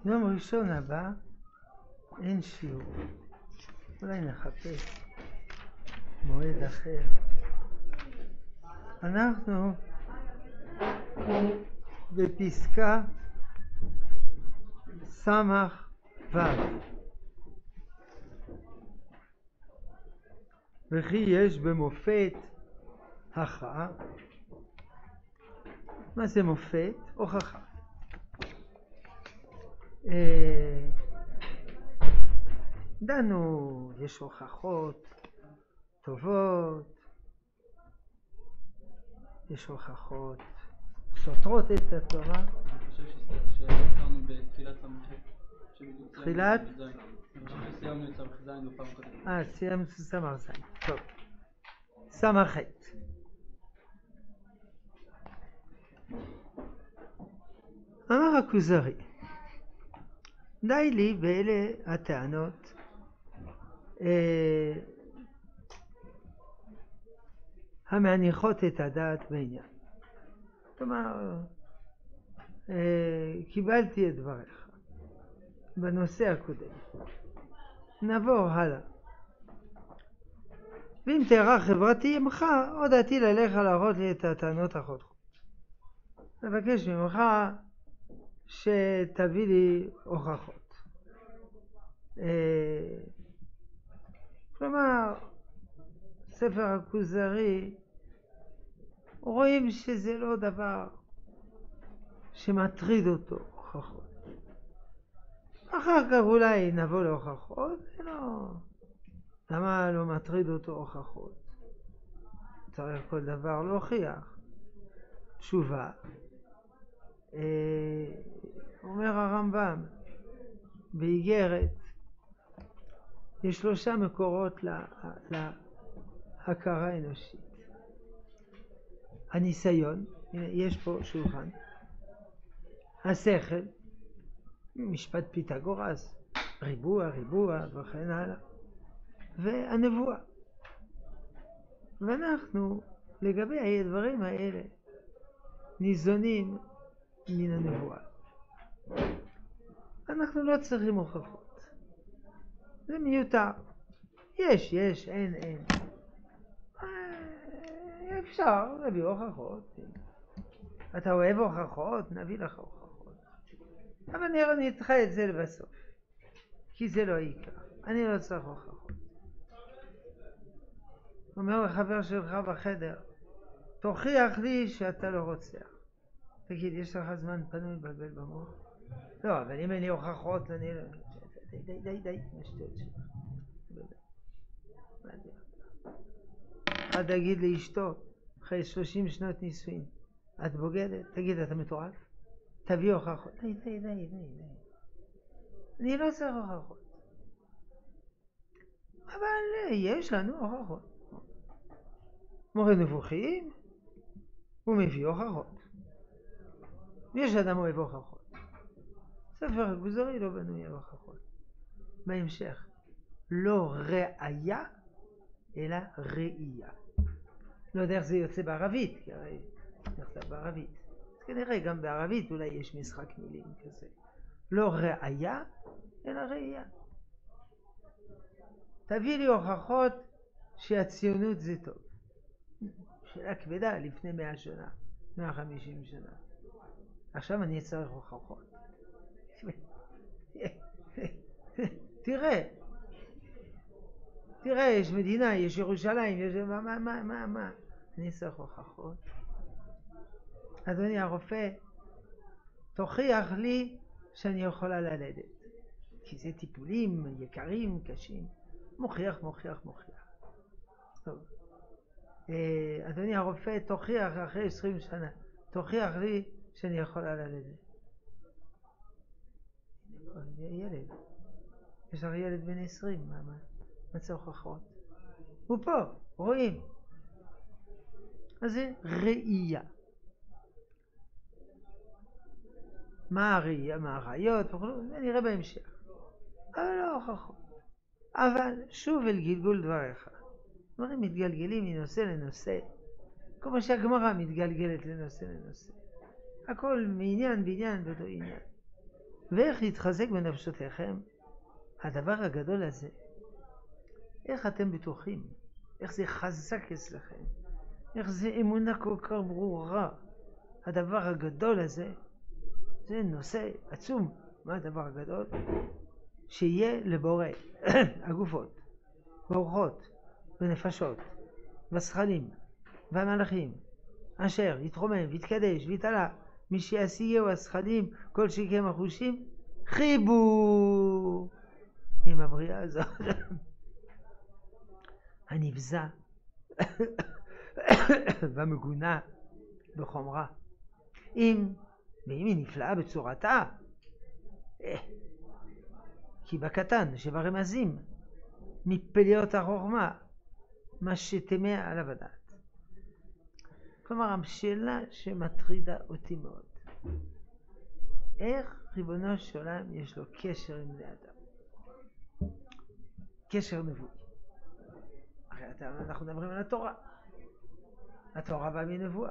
יום ראשון הבא אין שיעור. אולי נחפש מועד אחר. אנחנו בפסקה סמך ו'. וכי יש במופת הכרעה. מה זה מופת? הוכחה. דנו, יש הוכחות טובות, יש הוכחות סותרות את התורה. אני חושב שהזכרנו בתחילת סמ"ח. תחילת? אני חושב שסיימנו את סמ"ח ז' בפעם קודמת. סיימנו את סמ"ח ז'. טוב. סמ"ח. אמר הכוזרי, די לי באלה הטענות המניחות את הדעת בעניין. כלומר, קיבלתי את דבריך בנושא הקודם. נעבור הלאה. ואם תארך חברתי עמך, הודעתי ללך להראות לי את הטענות החותכות. מבקש ממך שתביא לי הוכחות. כלומר, ספר הכוזרי, רואים שזה לא דבר שמטריד אותו, הוכחות. אחר כך אולי נבוא להוכחות, לא. למה לא מטריד אותו הוכחות? צריך כל דבר להוכיח. תשובה. אומר הרמב"ם באיגרת, יש 3 מקורות להכרה האנושית. הניסיון, הנה יש פה שולחן, השכל, משפט פיתגורס, ריבוע וכן הלאה, והנבואה. ואנחנו לגבי הדברים האלה ניזונים מן הנבואה. אנחנו לא צריכים הוכחות. זה מיותר. יש, אין. אפשר להביא הוכחות. אתה אוהב הוכחות? נביא לך הוכחות. אבל אני אדחה את זה לבסוף. כי זה לא העיקר. אני לא צריך הוכחות. אומר לחבר שלך בחדר, תוכיח לי שאתה לא רוצח. תגיד, יש לך זמן פנוי לבלבל במוח? לא, אבל אם אין לי הוכחות, אני לא... די, משתות שלך. אחד תגיד לאשתו, אחרי 30 שנות נישואין, את בוגדת? תגיד, אתה מטורף? תביא הוכחות. די. אני לא צריך הוכחות. אבל יש לנו הוכחות. מורה נבוכים, הוא מביא הוכחות. יש אדם אוהב הוכחות. ספר הכוזרי לא בנוי על הוכחות. בהמשך, לא ראיה, אלא ראייה. לא יודע איך זה יוצא בערבית, כי הרי נכתב בערבית. אז כנראה גם בערבית אולי יש משחק מילים כזה. לא ראיה, אלא ראייה. תביא לי הוכחות שהציונות זה טוב. שאלה כבדה לפני 100 שנה, 150 שנה. עכשיו אני צריך הוכחות. תראה, יש מדינה, יש ירושלים, יש... מה? אני צריך הוכחות. אדוני הרופא, תוכיח לי שאני יכולה ללדת. כי זה טיפולים יקרים, קשים. מוכיח. טוב. אדוני הרופא, תוכיח אחרי 20 שנה. תוכיח לי שאני יכולה ללדת. ילד. יש לך ילד בן 20, מה צריך הוכחות? הוא פה, רואים. אז זה ראייה. מה הראייה, מה הראיות, זה נראה בהמשך. אבל לא הוכחות. אבל שוב אל גלגול דבריך. דברים מתגלגלים מנושא לנושא. כמו שהגמרא מתגלגלת לנושא לנושא. הכל מעניין בעניין באותו עניין. ואיך להתחזק בנפשותיכם, הדבר הגדול הזה, איך אתם בטוחים, איך זה חזק אצלכם, איך זה אמונה כל כך ברורה. הדבר הגדול הזה, זה נושא עצום. מה הדבר הגדול? שיהיה לבורא הגופות, והרוחות, ונפשות, והשכלים, והמלאכים, אשר יתרומם ויתקדש ויתעלה, מי שישיגהו השכלים כל שכם החושים, חיבור עם הבריאה הזאת הנבזה והמגונה בחומרה. ואם היא נפלאה בצורתה, כי בקטן שברמזים מפליות החוכמה מה שתמה עליו הדעת. כלומר, השאלה שמטרידה אותי מאוד, איך ריבונו של עולם יש לו קשר עם בני אדם, קשר נבואי. הרי אנחנו מדברים על התורה, התורה באה מנבואה,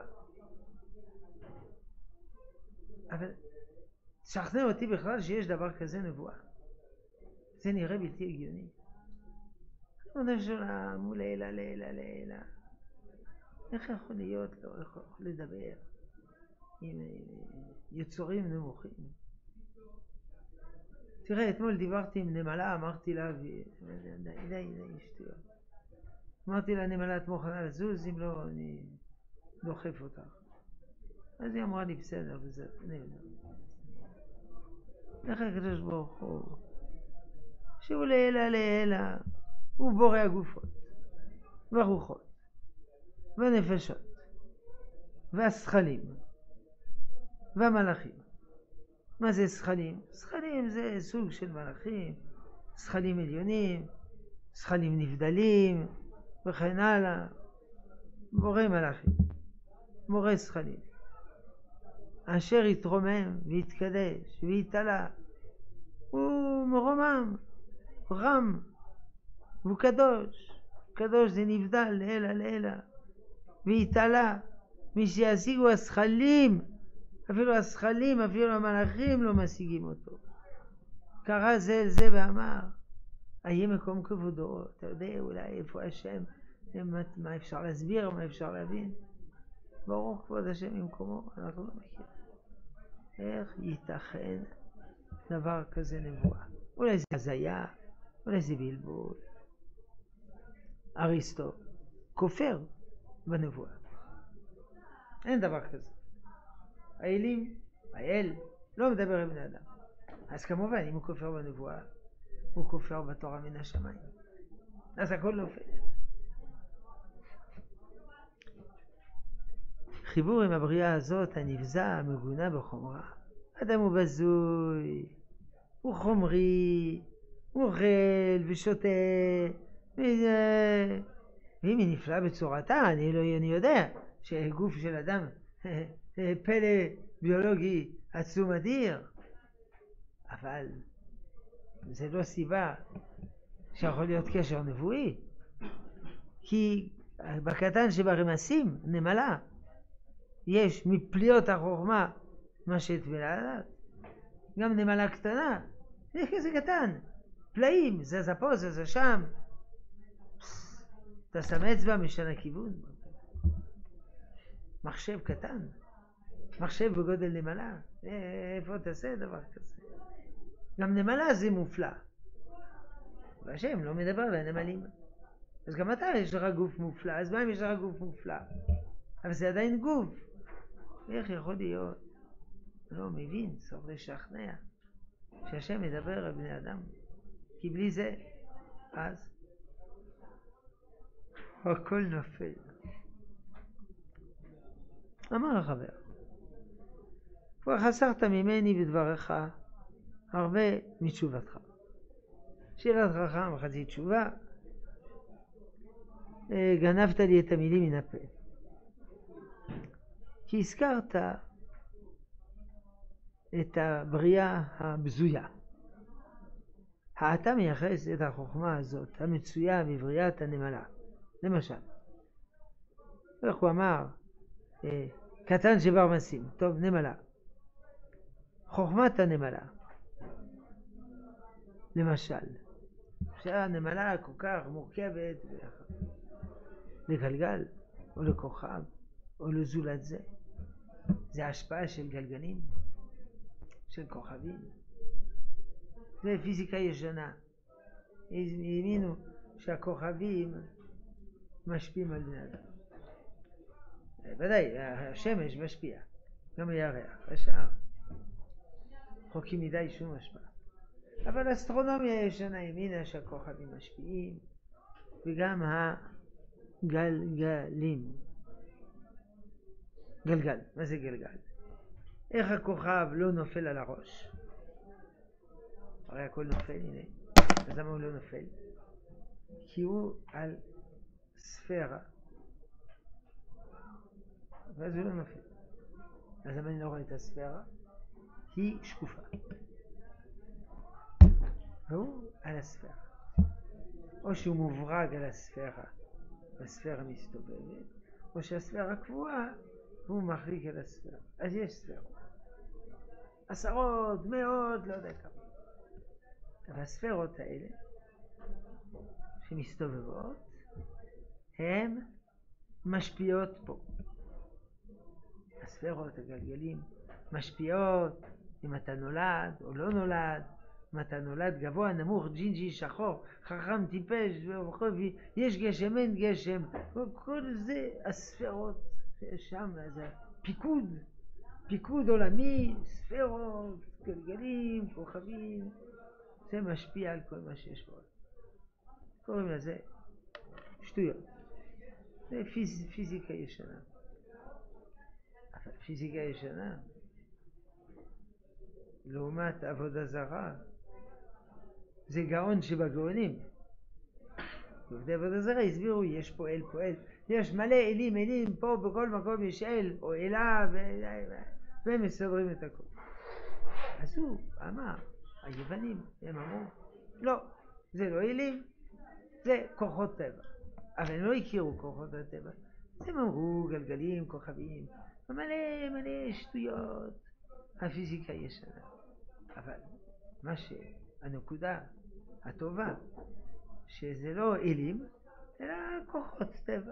אבל שכנע אותי בכלל שיש דבר כזה נבואה. זה נראה בלתי הגיוני. ריבונו של עולם הוא לעילה. איך יכול להיות, לא יכול לדבר עם יצורים נמוכים? תראה, אתמול דיברתי עם נמלה, אמרתי לה, די, שטויות. אמרתי לה, נמלה, את מוכנה לזוז, אם לא, אני דוחף אותך. אז היא אמרה לי, בסדר, וזה, איך הקדוש ברוך הוא, שהוא לעילה, הוא בורא הגופות, והרוחות, והנפשות, והשכלים, והמלאכים. מה זה שכלים? שכלים זה סוג של מלאכים, שכלים עליונים, שכלים נבדלים, וכן הלאה. בורא מלאכים, בורא שכלים, אשר יתרומם ויתקדש ויתעלה, הוא מרומם, רם, והוא קדוש. קדוש זה נבדל לעילה, ויתעלה, מי שישיגו השכלים, אפילו השכלים, אפילו המלאכים לא משיגים אותו. קרא זה אל זה ואמר, איה מקום כבודו. אתה יודע אולי איפה השם, מה אפשר להסביר, מה אפשר להבין? ברוך כבוד השם ממקומו, אנחנו לא מכירים. איך ייתכן דבר כזה נבואה? אולי זה הזיה, אולי זה בלבול. אריסטו כופר בנבואה. אין דבר כזה. האל לא מדבר עם בני אדם. אז כמובן, אם הוא כופר בנבואה, הוא כופר בתורה מן השמיים. אז הכל נופל. חיבור עם הבריאה הזאת, הנבזה, המגונה בחומרה. אדם הוא בזוי, הוא חומרי, הוא אוכל ושותה, ואם היא נפלאה בצורתה, אני יודע שגוף של אדם פלא ביולוגי עצום אדיר, אבל זה לא סיבה שיכול להיות קשר נבואי. כי בקטן שברמסים, נמלה, יש מפליות החוכמה מה שתבלה עליו. גם נמלה קטנה, זה כזה קטן, פלאים, זזה פה, זזה שם. אתה שם אצבע משנה כיוון. מחשב קטן, מחשב בגודל נמלה, איפה תעשה דבר כזה? גם נמלה זה מופלא, והשם לא מדבר לנמלים. אז גם אתה יש לך גוף מופלא, אז מה אם יש לך גוף מופלא? אבל זה עדיין גוף. איך יכול להיות? לא מבין, צריך לשכנע שהשם מדבר על בני אדם, כי בלי זה אז הכל נופל. אמר החבר, כבר חסרת ממני בדבריך הרבה מתשובתך. שאלת חכם חצי תשובה, גנבת לי את המילים מן הפה. כי הזכרת את הבריאה הבזויה. אתה מייחס את החוכמה הזאת המצויה בבריאת הנמלה. למשל, איך הוא אמר, קטן שבר מסים, טוב, נמלה. חוכמת הנמלה למשל, שהנמלה כל כך מורכבת לגלגל או לכוכב או לזולת זה. זה השפעה של גלגלים, של כוכבים. זה פיזיקה ישנה. האמינו שהכוכבים משפיעים על בני אדם. ודאי, השמש משפיע, גם הירח, השאר. חוקים מדי שום השפעה. אבל האסטרונומיה הישנה האמינה שהכוכבים משפיעים, וגם הגלגלים. גלגל, מה זה גלגל? איך הכוכב לא נופל על הראש? הרי הכל נופל, הנה. אז למה הוא לא נופל? כי הוא על ספירה. ואז הוא לא נופל. אז למה אני לא רואה את הספירה? היא שקופה. והוא על הספירה. או שהוא מוברג על הספירה, והספירה מסתובבת, או שהספירה קבועה, והוא מחליק על הספירה. אז יש ספירות. עשרות, מאות, לא יודע כמה. והספירות האלה, שמסתובבות, הן משפיעות פה. הספירות, הגלגלים, משפיעות אם אתה נולד או לא נולד, אם אתה נולד גבוה, נמוך, ג'ינג'י, שחור, חכם, טיפש, יש גשם, אין גשם, כל זה הספירות שם, זה פיקוד עולמי, ספירות, גלגלים, כוכבים, זה משפיע על כל מה שיש בו. קוראים לזה שטויות. זה פיזיקה ישנה. אבל פיזיקה ישנה, לעומת עבודה זרה, זה גאון שבגאונים. עובדי עבודה זרה הסבירו, יש פה אל פועל, יש מלא אלים, פה בכל מקום יש אל או אלה, והם מסדרים את הכל. אז הוא אמר, היוונים, הם אמרו, לא, זה לא אלים, זה כוחות טבע. אבל הם לא הכירו כוחות הטבע. הם אמרו גלגלים, כוכבים, מלא שטויות. הפיזיקה ישנה. אבל מה שהנקודה הטובה, שזה לא אלים, אלא כוחות טבע.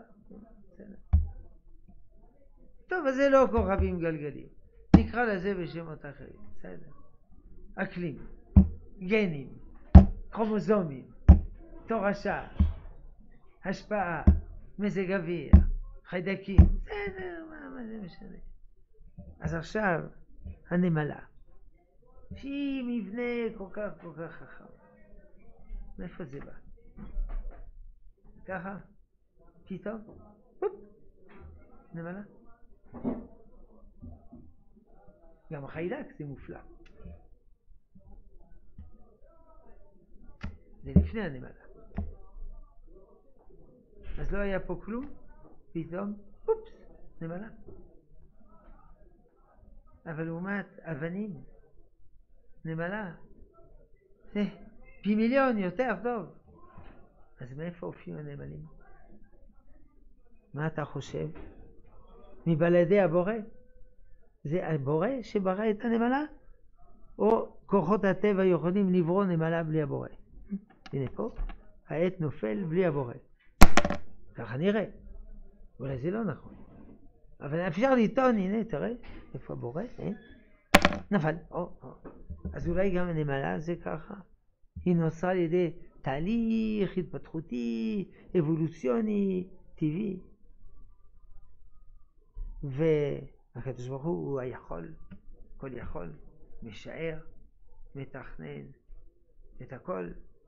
טוב, אז זה לא כוכבים גלגלים. נקרא לזה בשמות אחרים. בסדר. אקלים, גנים, כרומוזומים, תורשה, השפעה, מזג אוויר, חיידקים. בסדר, מה זה משנה? אז עכשיו הנמלה, שהיא מבנה כל כך חכם. מאיפה זה בא? ככה? פתאום? נמלה? גם החיידק זה מופלא. זה לפני הנמלה. אז לא היה פה כלום, פתאום, אופס, נמלה. אבל לעומת אבנים, נמלה, פי מיליון יותר טוב. אז מאיפה הופיעו הנמלים? מה אתה חושב? מבלעדי הבורא? זה הבורא שברא את הנמלה? או כוחות הטבע יכולים לברוא נמלה בלי הבורא? הנה פה, העט נופל בלי הבורא. ככה נראה. אולי זה לא נכון. אבל אפשר לטעון, הנה, תראה, איפה הבורא? נפל. אז אולי גם הנמלה זה ככה. היא נוצרה על ידי תהליך התפתחותי, אבולוציוני, טבעי. והקדוש ברוך הוא היכול, כל יכול, משער, מתכנן את הכל.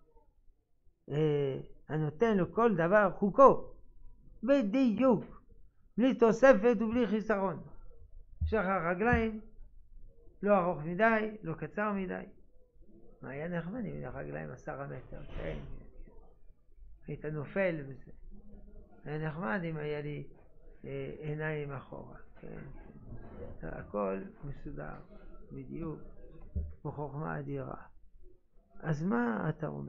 הנותן לו כל דבר חוקו, בדיוק, בלי תוספת ובלי חיסרון. שחר רגליים, לא ארוך מדי, לא קצר מדי. מה היה נחמד אם הרגליים 10 מטר, כן. היית נופל בזה. היה נחמד אם היה לי עיניים אחורה, כן. הכל מסודר, בדיוק, בחוכמה אדירה. אז מה אתה אומר?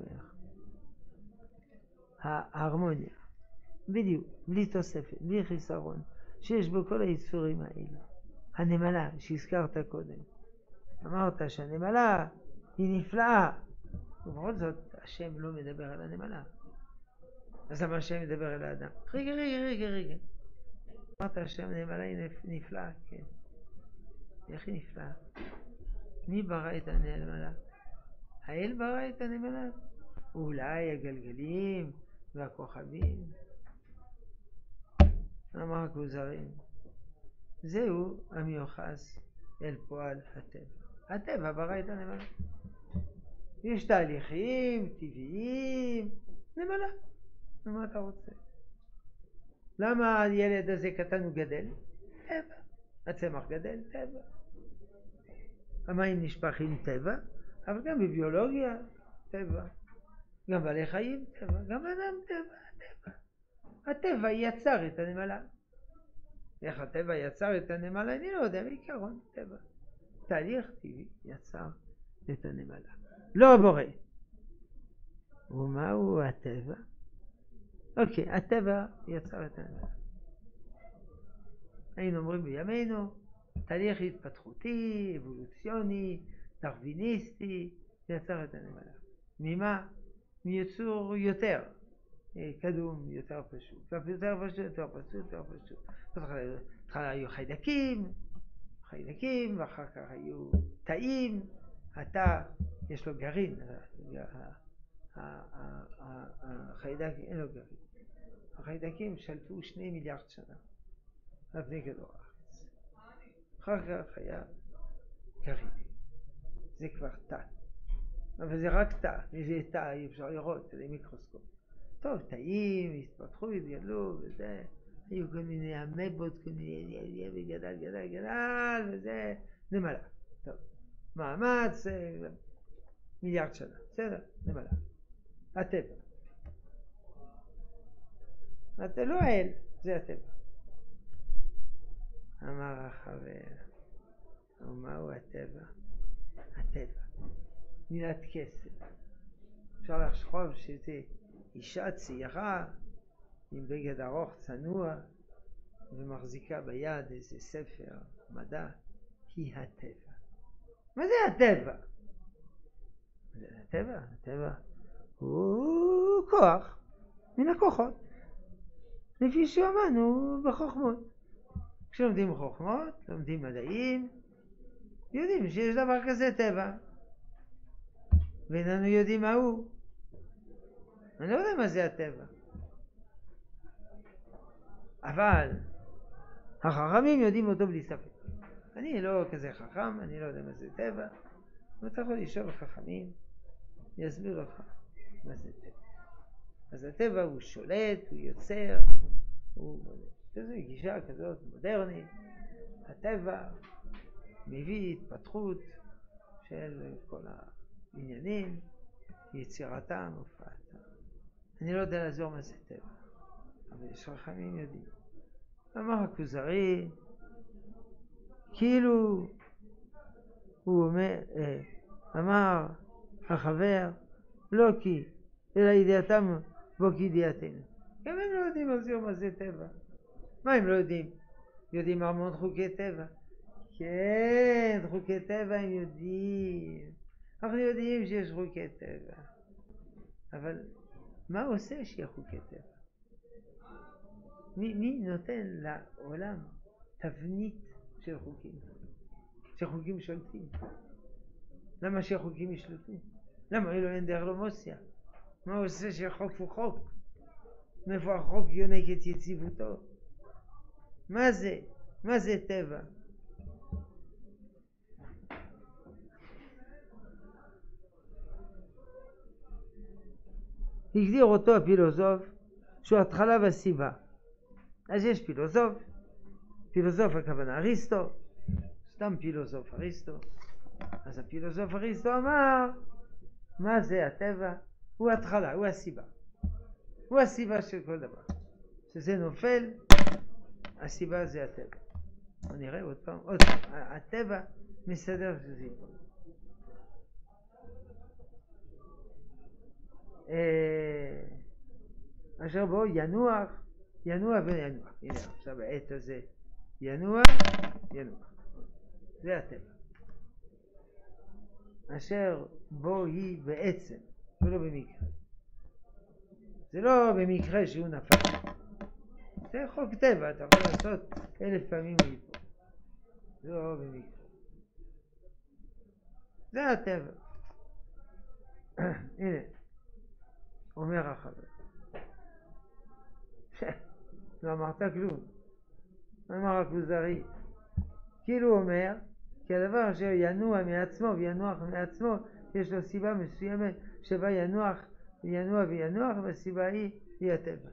ההרמוניה, בדיוק, בלי תוספת, בלי חיסרון, שיש בו כל היצורים האלה. הנמלה שהזכרת קודם, אמרת שהנמלה היא נפלאה, ובכל זאת השם לא מדבר על הנמלה. אז למה השם מדבר על האדם? רגע. אמרת השם הנמלה היא נפלאה, כן. איך היא נפלאה? מי ברא את הנמלה? האל ברא את הנמלה? אולי הגלגלים והכוכבים? אמר הכוזרים, זהו המיוחס אל פועל הטבע. הטבע ברא את הנמלה. יש תהליכים טבעיים, נמלה. מה אתה רוצה? למה הילד הזה קטן הוא גדל? טבע. הצמח גדל? טבע. המים נשפכים? טבע. אבל גם בביולוגיה, טבע. גם בעלי חיים? טבע. גם אדם? טבע. הטבע יצר את הנמלה. איך הטבע יצר את הנמלה? אני לא יודע, בעיקרון טבע. תהליך טבעי יצר את הנמלה. לא הבורא. ומהו הטבע? אוקיי, הטבע יצר את הנמלה. היינו אומרים בימינו, תהליך התפתחותי, אבולוציוני, דרוויניסטי, יצר את הנמלה. ממה? מיצור יותר קדום, יותר פשוט. יותר פשוט. בהתחלה היו חיידקים, ואחר כך היו תאים. התא יש לו גרעין, החיידק אין לו גרעין. החיידקים שלטו 2 מיליארד שנה על פני כדור הארץ. אחר כך היה גרעין. זה כבר תא. אבל זה רק תא. איזה תא אי אפשר לראות, זה מיקרוסקופ. טוב, תאים, התפתחו, התגדלו, וזה, היו כל מיני אמבות, כל מיני, וגדל, וזה, נמלה. טוב, מאמץ, מיליארד שנה. בסדר, נמלה. הטבע. אתה לא האל, זה הטבע. אמר החבר, ומהו הטבע? הטבע. מילת כסף. אפשר לחשוב שזה אישה צעירה עם בגד ארוך צנוע ומחזיקה ביד איזה ספר מדע. היא הטבע. מה זה הטבע? הטבע הוא כוח מן הכוחות. לפי שאמרנו בחוכמות. כשלומדים חוכמות, לומדים מדעים, יודעים שיש דבר כזה טבע. ואיננו יודעים מה הוא. אני לא יודע מה זה הטבע. אבל החכמים יודעים אותו בלי ספק. אני לא כזה חכם, אני לא יודע מה זה טבע. ואתה יכול לשאול חכמים, יסביר לך מה זה טבע. אז הטבע הוא שולט, הוא יוצר, זו גישה כזאת מודרנית. הטבע מביא התפתחות של כל העניינים, יצירתם, הופעתם. אני לא יודע לעזור מה זה טבע, אבל יש חכמים יודעים. אמר הכוזרי, כאילו הוא אומר, אמר החבר, לא כי, אלא ידיעתם בו כידיעתנו. גם הם לא יודעים לעזור מה זה טבע. מה הם לא יודעים? יודעים המון חוקי טבע. כן, חוקי טבע הם יודעים. אנחנו יודעים שיש חוקי טבע. אבל מה עושה שיהיה חוקי טבע? מי נותן לעולם תבנית של חוקים? שחוקים שולטים. למה שהחוקים ישלטו? למה אין דרך למוסיה? מה עושה שהחוק הוא חוק? מאיפה החוק יונק את יציבותו? מה זה? מה זה טבע? הגדיר אותו הפילוסוף שהוא התחלה והסיבה. אז יש פילוסוף הכוונה אריסטו, סתם פילוסוף אריסטו. אז הפילוסוף אריסטו אמר, מה זה הטבע? הוא התחלה, הוא הסיבה. הוא הסיבה של כל דבר. שזה נופל, הסיבה זה הטבע. נראה עוד פעם, הטבע מסדר שזה ייפול. אשר בו ינוח וינוח. הנה עכשיו העת הזה ינוח. זה הטבע. אשר בו היא בעצם ולא במקרה. זה לא במקרה שהוא נפל. זה חוק טבע, אתה יכול לעשות 1000 פעמים מפה. זה לא במקרה. זה הטבע. הנה, אומר החבר. לא אמרת כלום. אמר הכוזרי. כאילו הוא אומר, כי הדבר אשר ינוע מעצמו וינוח מעצמו, יש לו סיבה מסוימת שבה ינוע וינוח, והסיבה היא הטבע.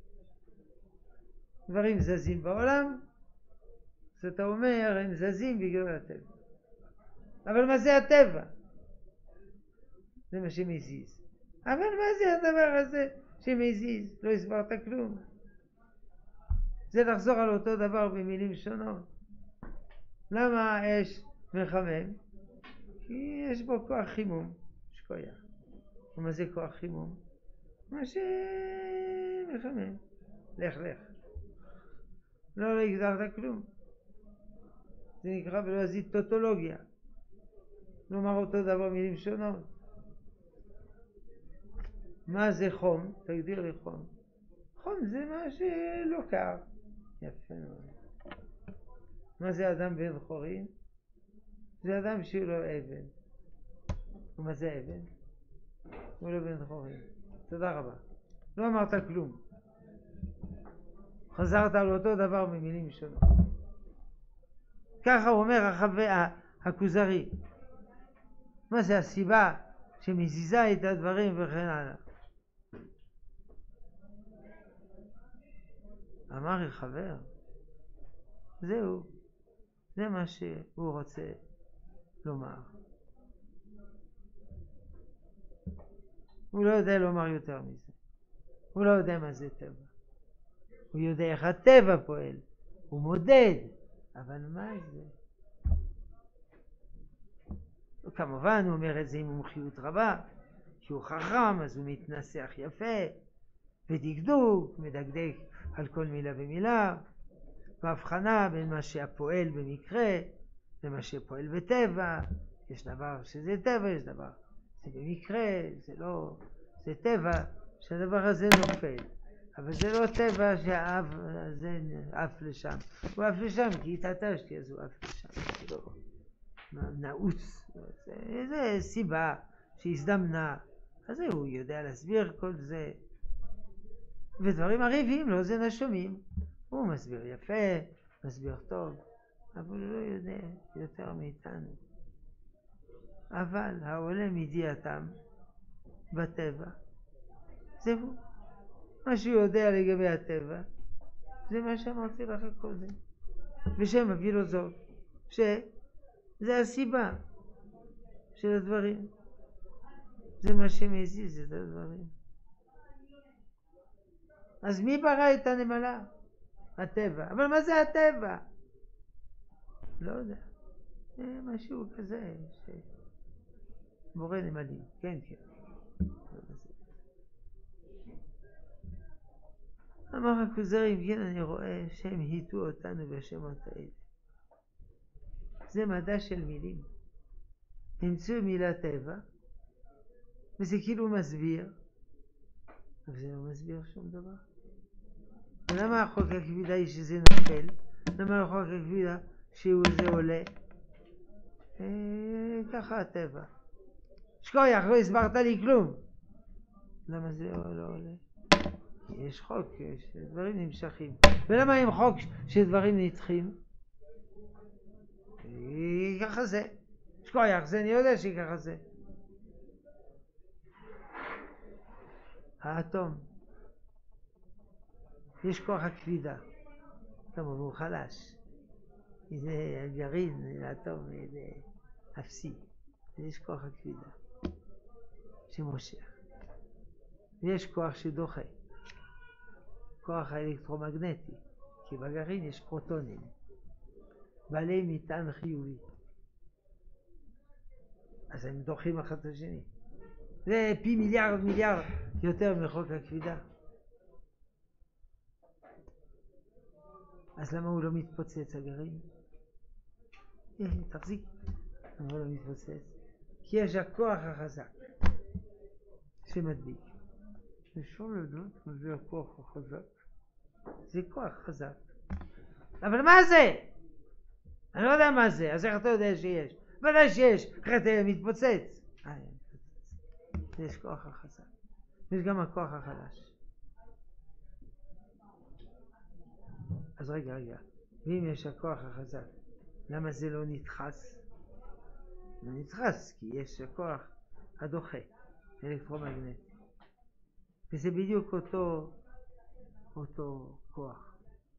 דברים זזים בעולם, אז אתה אומר, הם זזים בגלל הטבע. אבל מה זה הטבע? זה מה שמזיז. אבל מה זה הדבר הזה שמזיז? לא הסברת כלום. זה לחזור על אותו דבר במילים שונות. למה האש מחמם? כי יש בו כוח חימום, יש כוח. ומה זה כוח חימום? מה שמחמם. לך. לא הגדרת כלום. זה נקרא בלועזית טוטולוגיה. לומר אותו דבר מילים שונות. מה זה חום? תגדיר לי חום. חום זה מה שלא קר. יפה מאוד. מה זה אדם בן חורין? זה אדם שהוא לא אבן. ומה זה אבן? הוא לא בן חורין. תודה רבה. לא אמרת כלום. חזרת על אותו דבר ממילים שונות. ככה אומר הכוזרי. מה זה הסיבה שמזיזה את הדברים וכן הלאה. אמר החבר, זהו, זה מה שהוא רוצה לומר. הוא לא יודע לומר יותר מזה. הוא לא יודע מה זה טבע. הוא יודע איך הטבע פועל. הוא מודד. אבל מה זה? כמובן הוא אומר את זה עם מומחיות רבה. כי הוא חכם, אז הוא מתנסח יפה. ודקדוק, מדקדק על כל מילה ומילה. בהבחנה בין מה שהפועל במקרה למה שפועל בטבע. יש דבר שזה טבע, יש דבר זה במקרה, זה לא, זה טבע שהדבר הזה נופל. אבל זה לא טבע שהאב הזה עף לשם. הוא עף לשם כי התעטשתי, אז הוא עף לשם. זה לא נעוץ. זה סיבה שהזדמנה. אז הוא יודע להסביר כל זה. ודברים עריבים לו זה נשומים. הוא מסביר יפה, מסביר טוב, אבל הוא לא יודע יותר מאיתנו. אבל העולה מידיעתם בטבע, זהו. מה שהוא יודע לגבי הטבע, זה מה שאמרתי לך קודם. בשם הפילוסוף, שזה הסיבה של הדברים. זה מה שמזיז את הדברים. אז מי ברא את הנמלה? הטבע. אבל מה זה הטבע? לא יודע. זה משהו כזה בורא נמלים. כן. אמר הכוזרי, כן, אני רואה שהם היטו אותנו בשמות האלה. זה מדע של מילים. המציאו מילה טבע, וזה כאילו מסביר, אבל זה לא מסביר שום דבר. ולמה החוק הכבידה היא שזה נופל? למה החוק הכבידה שהוא זה עולה? ככה הטבע. שכוייך, לא הסברת לי כלום. למה זה לא עולה? יש חוק שדברים נמשכים. ולמה עם חוק שדברים נדחים? ככה זה. שכוייך, זה אני יודע שככה זה. האטום. יש כוח הכבידה. כמובן הוא חלש. זה הגרעין, האטום, זה אפסי. יש כוח הכבידה שמושך. ויש כוח שדוחה. כוח האלקטרומגנטי. כי בגרעין יש פרוטונים. בעלי מטען חיובי. אז הם דוחים אחד את השני. זה פי מיליארד יותר מחוק הכבידה. אז למה הוא לא מתפוצץ הגרעין? תחזיק. למה הוא לא מתפוצץ? כי יש הכוח החזק. שמדביק. אפשר לדעת מה זה הכוח החזק? זה כוח חזק. אבל מה זה? אני לא יודע מה זה, אז איך אתה יודע שיש? ודאי שיש, אחרי אתה מתפוצץ. יש כוח החזק. יש גם הכוח החלש. אז רגע, ואם יש הכוח החזק, למה זה לא נדחס? לא נדחס, כי יש הכוח הדוחה, אלקטרומגנטי. וזה בדיוק אותו כוח.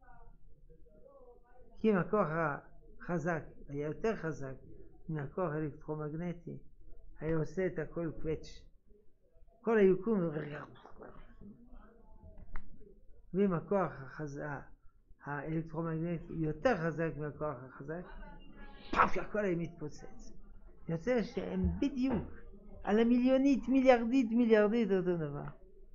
כי אם הכוח החזק היה יותר חזק מהכוח האלקטרומגנטי, היה עושה את הכל קווץ'. כל היקום ואם הכוח האלקטרומגנטי יותר חזק מהכוח החזק, פאף, הכל היה מתפוצץ. יוצא שהם בדיוק על המיליונית, מיליארדית אותו דבר.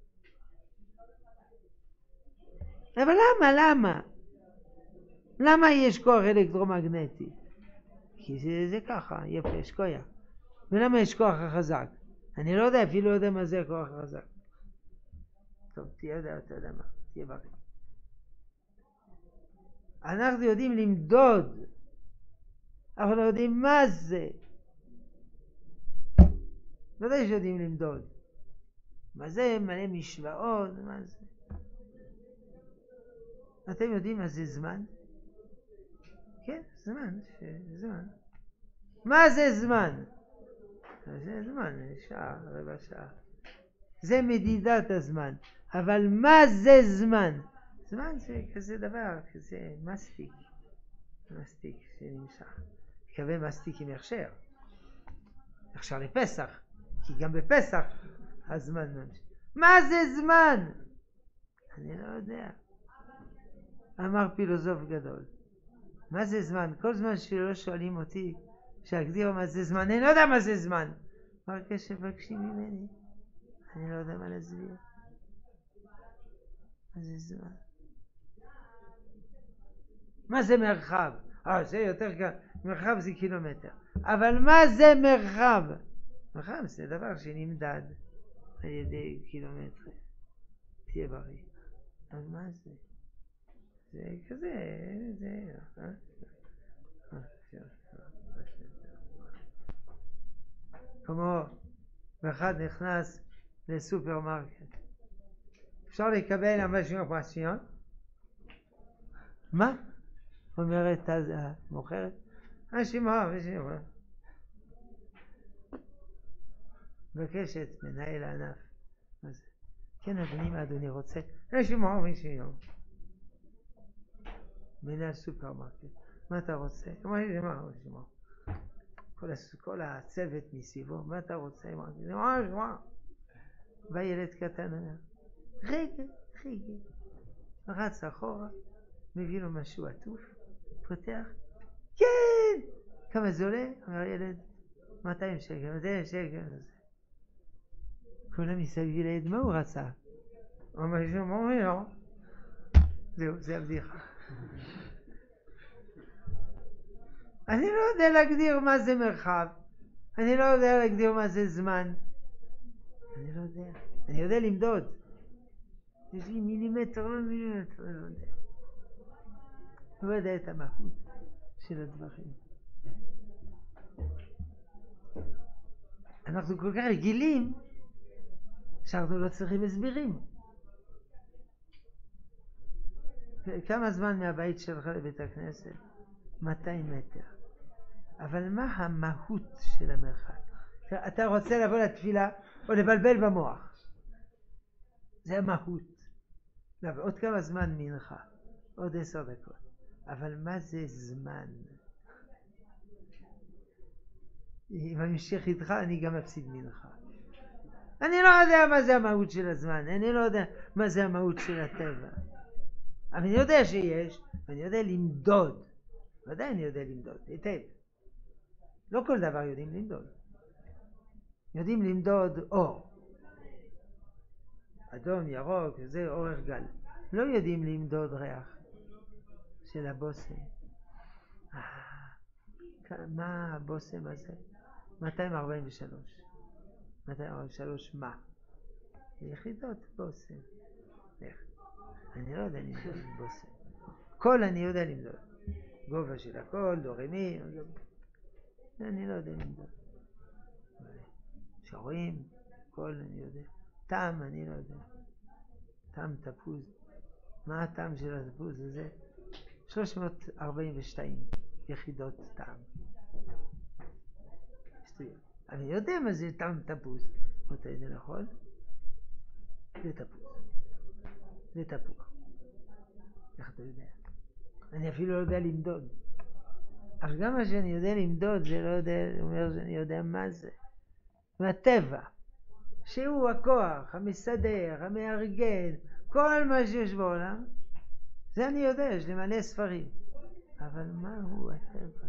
אבל למה? למה יש כוח אלקטרומגנטי? כי זה ככה, יפה, יש כוח. ולמה יש כוח החזק? אני לא יודע, אפילו לא יודע מה זה הכוח החזק. טוב, אתה יודע מה, תהיה בריא. אנחנו יודעים למדוד, אבל לא יודעים מה זה. ודאי שיודעים למדוד. מה זה? מלא משוואות, מה זה? אתם יודעים מה זה זמן? כן, זמן. מה זה זמן? זה זמן, שעה, רבע שעה. זה מדידת הזמן. אבל מה זה זמן? זמן זה כזה דבר, כזה מסטיק שנמשך. מקווה מסטיק עם הכשר. הכשר לפסח, כי גם בפסח הזמן ממשיך. מה זה זמן? אני לא יודע. אמר פילוסוף גדול. מה זה זמן? כל זמן שלא שואלים אותי שאגדיר מה זה זמן, אני לא יודע מה זה זמן. רק כשבקשים ממני, אני לא יודע מה להסביר. מה זה זמן? מה זה מרחב? זה יותר קל. מרחב זה קילומטר. אבל מה זה מרחב? מרחב זה דבר שנמדד על ידי קילומטרים. תהיה בריא. אז מה זה? זה כזה, כמו ואחד נכנס לסופרמרקט. אפשר לקבל משהו פרסיון? מה? אומרת המוכרת? שימור. מבקשת מנהל הענף. מה זה? כן אדוני, מה אדוני רוצה? שימור. מנהל סופרמרקט. מה אתה רוצה? שימור. כל הצוות מסביבו, מה אתה רוצה? שימור. בא ילד קטן אומר, רגע. רץ אחורה, מביא לו משהו עטוף, פותח, כן! כמה זה עולה? אומר ילד, 200 שקל, 200 שקל. כולם מסביב לילד, מה הוא רצה? הוא אומר, לא. זהו, זה הבדיחה. אני לא יודע להגדיר מה זה מרחב, אני לא יודע להגדיר מה זה זמן. אני לא יודע. אני יודע למדוד. יש לי מילימטר, אני לא יודע את המהות של הדברים. אנחנו כל כך רגילים שאנחנו לא צריכים הסברים. כמה זמן מהבית שלך לבית הכנסת? 200 מטר. אבל מה המהות של המרחק? אתה רוצה לבוא לתפילה או לבלבל במוח? זה המהות. עוד כמה זמן מנחה? עוד 10 דקות. אבל מה זה זמן? אם אני אמשיך איתך אני גם אפסיד מנחה. אני לא יודע מה זה המהות של הזמן, אני לא יודע מה זה המהות של הטבע. אבל אני יודע שיש, ואני יודע למדוד. ודאי אני יודע למדוד, היטב. לא כל דבר יודעים למדוד. יודעים למדוד אור. אדום, ירוק, זה אורך גל. לא יודעים למדוד ריח של הבושם. מה הבושם הזה? 243. 243 מה? יחידות בושם. איך? אני לא יודע למדוד בושם. קול אני יודע למדוד. גובה של הקול, דו רמי, אני לא יודע למדוד. שרואים, קול אני יודע. טעם אני לא יודע. טעם תפוז. מה הטעם של התפוז הזה? 342 יחידות טעם. שטויות. אני יודע מה זה טעם תפוז. מתי זה נכון? זה תפוז. זה תפוח. איך אתה יודע? אני אפילו לא יודע למדוד. אך גם מה שאני יודע למדוד זה לא יודע, אומר שאני יודע מה זה. והטבע, שהוא הכוח, המסדר, המארגן, כל מה שיש בעולם, זה אני יודע, יש לי מלא ספרים. אבל מהו הטבע?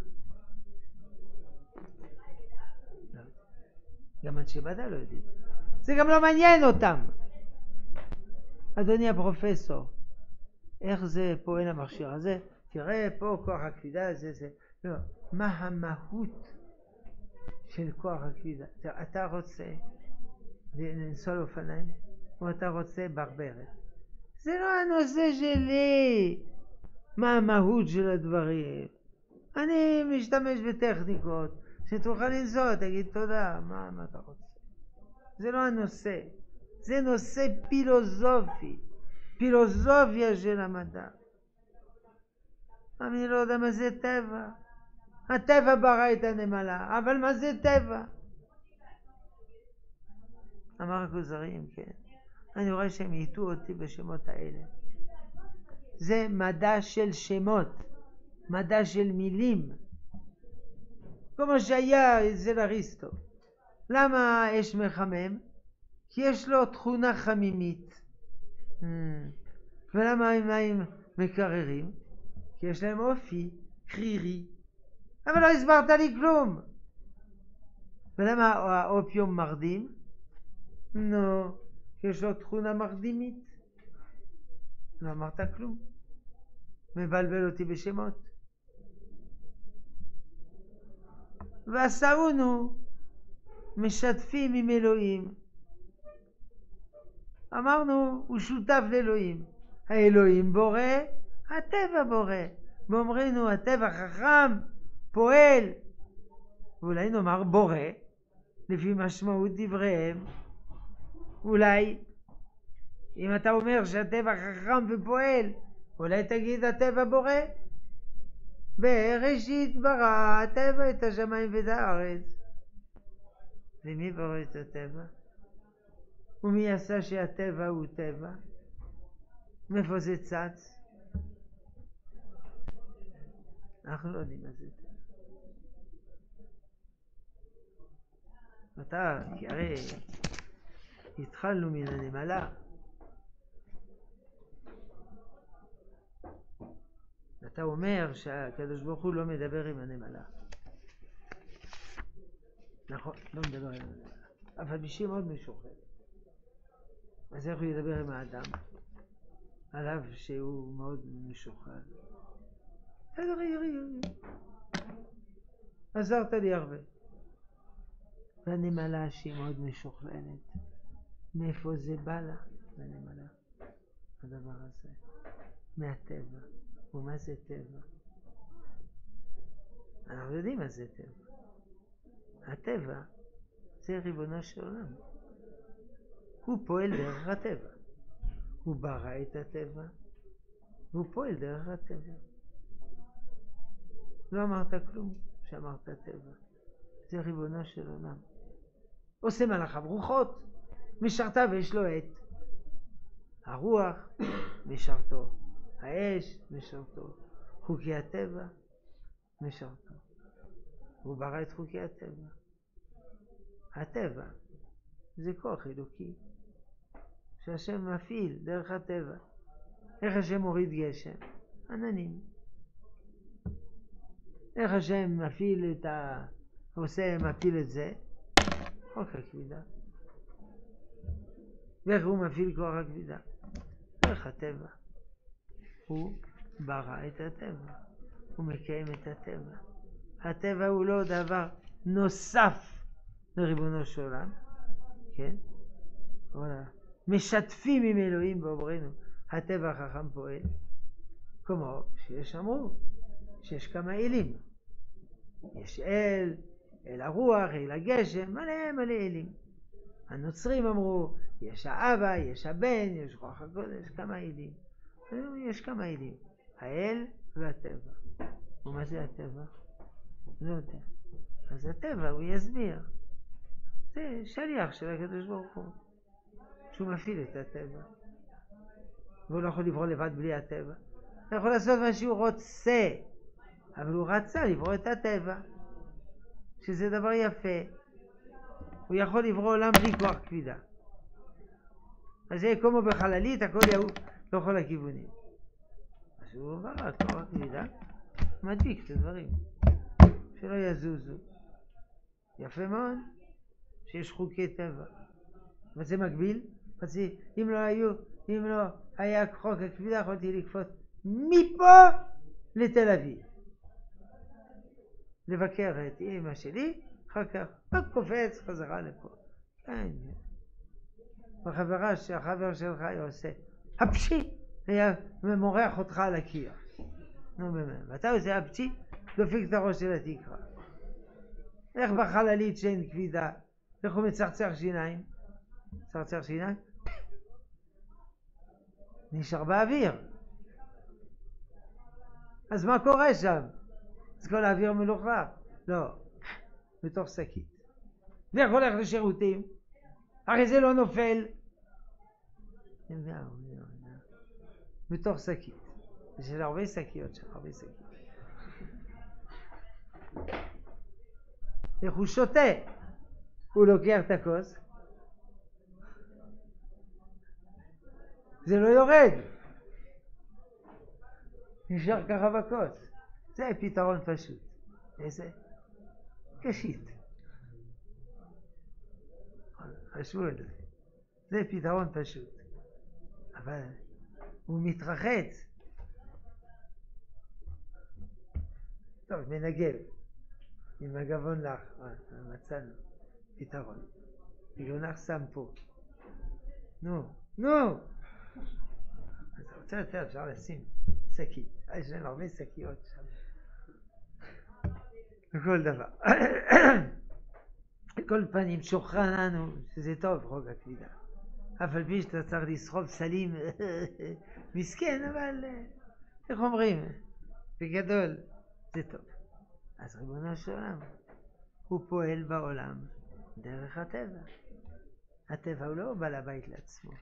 לא. גם אנשי מדע לא יודעים. זה גם לא מעניין אותם. אדוני הפרופסור, איך זה פועל המכשיר הזה? תראה פה כוח הכבידה, זה. לא, מה המהות של כוח הכבידה? אתה רוצה לנסוע לאופניים, או אתה רוצה ברברת? זה לא הנושא שלי. מה המהות של הדברים? אני משתמש בטכניקות שתוכל לנסוע, תגיד תודה, מה אתה רוצה? זה לא הנושא. זה נושא פילוסופי, פילוסופיה של המדע. אני לא יודע מה זה טבע. הטבע ברא את הנמלה, אבל מה זה טבע? אמר הכוזרים, כן. אני רואה שהם ייתו אותי בשמות האלה. זה מדע של שמות, מדע של מילים. כמו שהיה אצל אריסטו. למה אש מחמם? כי יש לו תכונה חמימית. ולמה המים מקררים? כי יש להם אופי קרירי. אבל לא הסברת לי כלום. ולמה האופיום מרדים? נו, כי יש לו תכונה מרדימית. לא אמרת כלום. מבלבל אותי בשמות. ועשאונו משתפים עם אלוהים. אמרנו, הוא שותף לאלוהים. האלוהים בורא, הטבע בורא. ואומרנו, הטבע חכם, פועל. ואולי נאמר בורא, לפי משמעות דבריהם. אולי, אם אתה אומר שהטבע חכם ופועל, אולי תגיד הטבע בורא. בראשית ברא הטבע את השמיים ואת הארץ. ומי ברא את הטבע? ומי עשה שהטבע הוא טבע? מאיפה זה צץ? אנחנו לא יודעים מה זה טבע. אתה, כי הרי התחלנו מן הנמלה. אתה אומר שהקדוש ברוך הוא לא מדבר עם הנמלה. נכון, לא מדבר עם הנמלה. אבל בשביל מאוד משוחד. אז איך הוא ידבר עם האדם? עליו שהוא מאוד משוחד. עזרת לי הרבה. והנמלה שהיא מאוד משוכללת. מאיפה זה בא לה? הנמלה. הדבר הזה. מהטבע. ומה זה טבע? אנחנו יודעים מה זה טבע. הטבע זה ריבונו של עולם. הוא פועל דרך הטבע. הוא ברא את הטבע, והוא פועל דרך הטבע. לא אמרת כלום שאמרת טבע. זה ריבונו של עולם. עושה מלאכיו רוחות, משרתיו יש לו עת. הרוח משרתו, האש משרתו, חוקי הטבע משרתו. הוא ברא את חוקי הטבע. הטבע זה כוח אלוקי שהשם מפעיל דרך הטבע. איך השם מוריד גשם? עננים. איך השם מפעיל את מפעיל את זה? חוק הכבידה. ואיך הוא מפעיל כוח הכבידה? דרך הטבע. הוא ברא את הטבע. הוא מקיים את הטבע. הטבע הוא לא דבר נוסף לריבונו של עולם, כן? משתפים עם אלוהים ואומרנו, הטבע החכם פועל, כמו שיש אמרו, שיש כמה אלים. יש אל, אל הרוח, אל הגשם, מלא אלים. הנוצרים אמרו, יש האבא, יש הבן, יש רוח הקודש, כמה אלים. יש כמה אלים, האל והטבע. ומה זה הטבע? לא יודע. אז הטבע הוא יסביר. זה שליח של הקדוש ברוך הוא, שהוא מפעיל את הטבע. והוא לא יכול לברוא לבד בלי הטבע. הוא יכול לעשות מה שהוא רוצה, אבל הוא רצה לברוא את הטבע, שזה דבר יפה. הוא יכול לברוא עולם בלי כוח כבידה. אז זה כמו בחללית, הכל יעוף לכל הכיוונים. אז הוא ברא כוח כבידה, מדביק את הדברים, שלא יזוזו. יפה מאוד, שיש חוקי טבע. אבל זה מגביל. אם לא היה חוק הכבידה, יכולתי לקפוץ מפה לתל אביב. לבקר את אמא שלי, אחר כך רק קופץ חזרה לפה. כן. החבר שלך היה עושה הפשי, היה מורח אותך על הקיר. נו באמת, ואתה עושה הפשי, דופק את הראש של התקרה. איך בחללית שאין כבידה? איך הוא מצחצח שיניים? מצחצח שיניים? נשאר באוויר. אז מה קורה שם? אז כל האוויר מלוכלך? לא, בתוך שקית. ואיך הולך לשירותים? הרי זה לא נופל. בתוך שקית. יש הרבה שקיות שם, הרבה שקיות. איך הוא שותה? הוא לוקח את הכוס, זה לא יורד, נשאר ככה בכוס. זה פתרון פשוט. איזה? קשית. חשבו על זה. זה פתרון פשוט. אבל הוא מתרחץ. טוב, מנגב. עם הגבון לך. מצאנו. פתרון. הגבון לך שם פה. נו. אז רוצה יותר, אפשר לשים שקית. יש לנו הרבה שקיות שם. בכל דבר. כל פנים שוכרנו שזה טוב חוק הכבידה. אף על פי שאתה צריך לסחוב סלים מסכן, אבל איך אומרים? בגדול זה טוב. אז ריבונו של עולם, הוא פועל בעולם דרך הטבע. הטבע הוא לא בעל הבית לעצמו.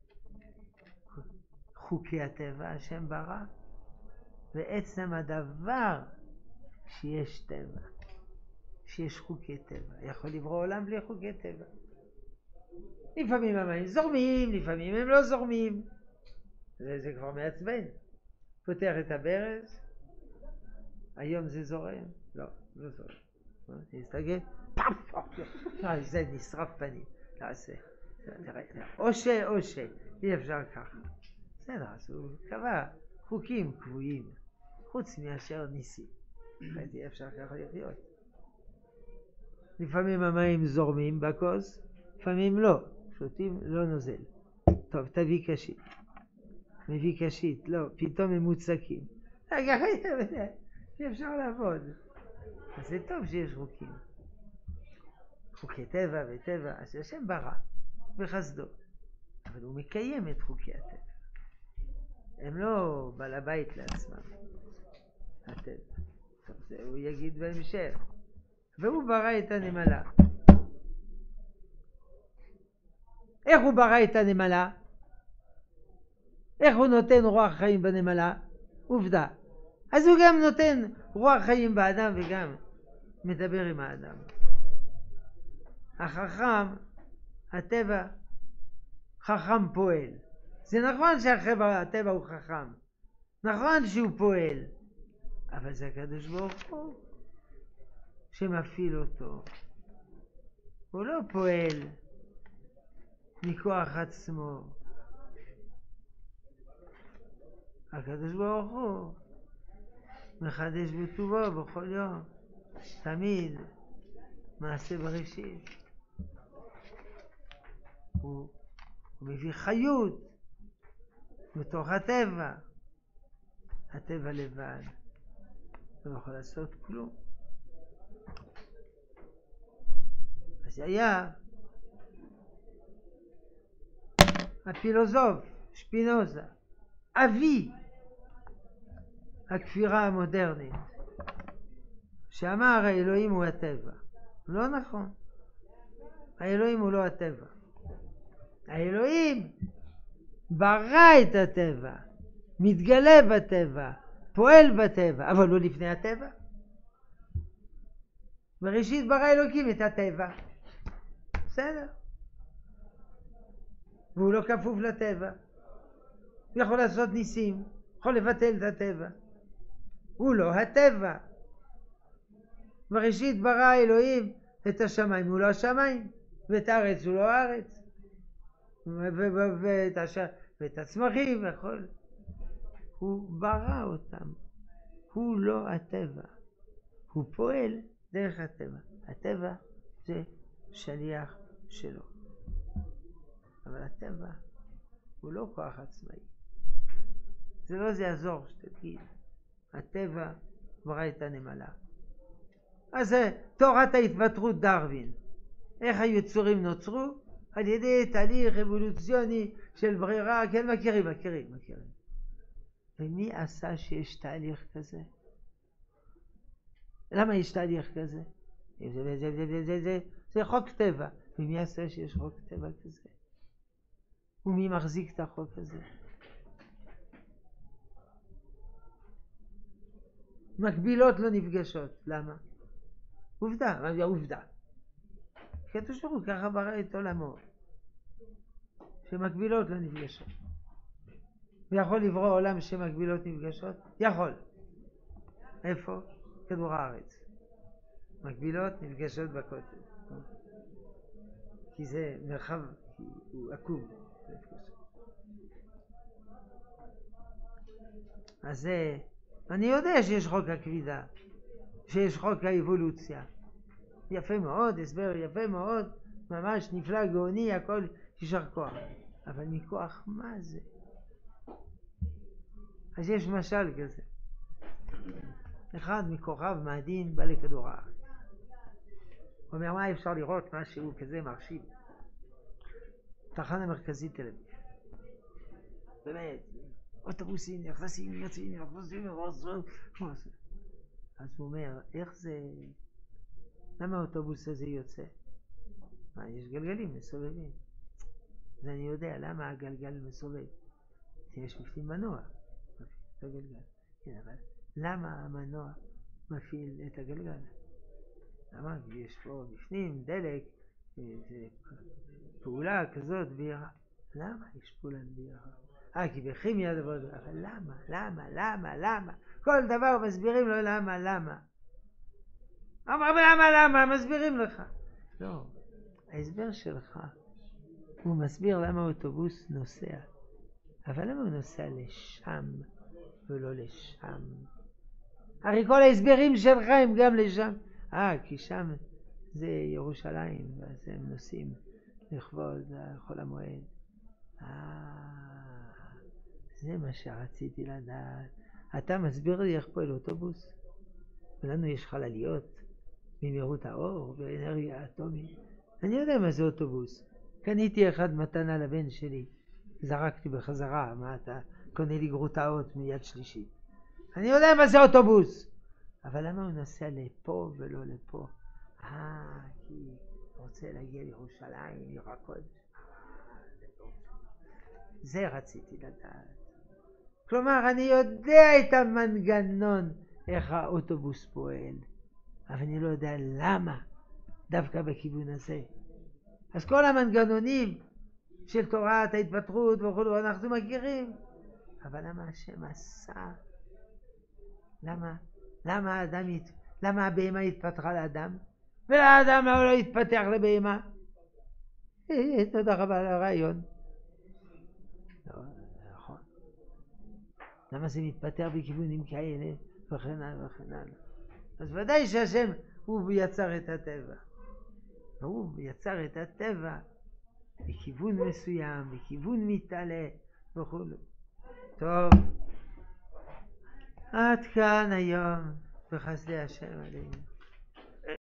חוקי הטבע השם ברא, ועצם הדבר שיש טבע, שיש חוקי טבע. יכול לברוא עולם בלי חוקי טבע. לפעמים המים זורמים, לפעמים הם לא זורמים. זה כבר מעצבן. פותח את הברז, היום זה זורם. לא זורם. נסתגל, זה נשרף פנים. תעשה. או אי אפשר ככה. בסדר, אז הוא קבע חוקים קבועים, חוץ מאשר ניסים. אי אפשר ככה לחיות. לפעמים המים זורמים בכוס, לפעמים לא. שותים לא נוזל. טוב, תביא קשית. מביא קשית, לא, פתאום הם מוצקים. אי אפשר לעבוד. אז זה טוב שיש חוקים. חוקי טבע וטבע, אז השם ברא בחסדו. אבל הוא מקיים את חוקי הטבע. הם לא בעל הבית לעצמם. הטבע. טוב, זה הוא יגיד בהמשך. והוא ברא את הנמלה. איך הוא ברא את הנמלה? איך הוא נותן רוח חיים בנמלה? עובדה. אז הוא גם נותן רוח חיים באדם וגם מדבר עם האדם. החכם, הטבע, חכם פועל. זה נכון שהטבע הוא חכם. נכון שהוא פועל. אבל זה הקדוש ברוך הוא שמפעיל אותו. הוא לא פועל מכוח עצמו. הקדוש ברוך הוא מחדש בטובו בכל יום. תמיד מעשה בראשית. הוא הוא מביא חיות בתוך הטבע. הטבע לבד לא יכול לעשות כלום. אז היה הפילוסוף שפינוזה, אבי הכפירה המודרנית, שאמר האלוהים הוא הטבע. לא נכון. האלוהים הוא לא הטבע. האלוהים ברא את הטבע, מתגלה בטבע, פועל בטבע, אבל לא לפני הטבע. בראשית ברא אלוקים את הטבע. בסדר. והוא לא כפוף לטבע. הוא יכול לעשות ניסים, יכול לבטל את הטבע. הוא לא הטבע. בראשית ברא אלוהים את השמיים, הוא לא השמיים, ואת הארץ הוא לא הארץ, ואת הצמחים וכל. הוא ברא אותם. הוא לא הטבע. הוא פועל דרך הטבע. הטבע זה שליח שלו. אבל הטבע הוא לא כוח עצמאי. זה לא זה יעזור שתגיד. הטבע ברא את הנמלה. אז זה תורת ההתפתחות דרווין. איך היצורים נוצרו? על ידי תהליך אבולוציוני של ברירה. כן, מכירים. ומי עשה שיש תהליך כזה? למה יש תהליך כזה? זה חוק טבע. ומי עשה שיש חוק טבע כזה? ומי מחזיק את החוק הזה? מקבילות לא נפגשות. למה? עובדה. כתוב שהוא ככה ברא את עולמו. שמקבילות לא נפגשות. ויכול לברוא עולם שמקבילות נפגשות? יכול. איפה? כדור הארץ. מקבילות נפגשות בכותל. כי זה מרחב, הוא עקום. אז אני יודע שיש חוק הכבידה, שיש חוק האבולוציה. יפה מאוד, הסבר יפה מאוד, ממש נפלא, גאוני, הכל יישר כוח. אבל מכוח מה זה? אז יש משל כזה. אחד מכוכב מאדים בא לכדור הארץ. הוא אומר, מה אפשר לראות משהו כזה מרשים? תחנה מרכזית תל אביב. באמת, אוטובוסים נכנסים, יוצאים, אז הוא אומר, איך זה... למה האוטובוס הזה יוצא? יש גלגלים מסובבים. אז אני יודע למה הגלגל מסובב. יש בפנים מנוע, מפעיל את הגלגל. כן, אבל למה המנוע מפעיל את הגלגל? למה? יש פה בפנים דלק, פעולה כזאת בירה. למה יש פעולה בירה? כי בכימיה דבר דבר. אבל למה? כל דבר מסבירים לו למה. למה? מסבירים לך. לא, ההסבר שלך, הוא מסביר למה האוטובוס נוסע. אבל למה הוא נוסע לשם ולא לשם? הרי כל ההסברים שלך הם גם לשם. כי שם זה ירושלים, ואז הם נוסעים לכבוד חול המועד. זה מה שרציתי לדעת. אתה מסביר לי איך פועל אוטובוס? ולנו יש חלליות ממהירות האור ואנרגיה אטומית. אני יודע מה זה אוטובוס. קניתי אחד מתנה לבן שלי. זרקתי בחזרה. מה אתה קונה לי גרוטאות מיד שלישית? אני יודע מה זה אוטובוס. אבל למה הוא נוסע לפה ולא לפה? כי הוא רוצה להגיע לירושלים, לירקוד. זה רציתי לדעת. כלומר, אני יודע את המנגנון, איך האוטובוס פועל. אבל אני לא יודע למה דווקא בכיוון הזה. אז כל המנגנונים של תורת ההתפתחות וכו' אנחנו מכירים. אבל למה השם עשה? למה הבהמה התפתחה לאדם? ולאדם לא התפתח לבהמה? תודה רבה על הרעיון. לא, נכון. למה זה מתפתח בכיוונים כאלה וכן הלאה? אז ודאי שהשם הוא יצר את הטבע. הוא יצר את הטבע בכיוון מסוים, בכיוון מתעלה וכו'. טוב, עד כאן היום בחסדי השם עלינו.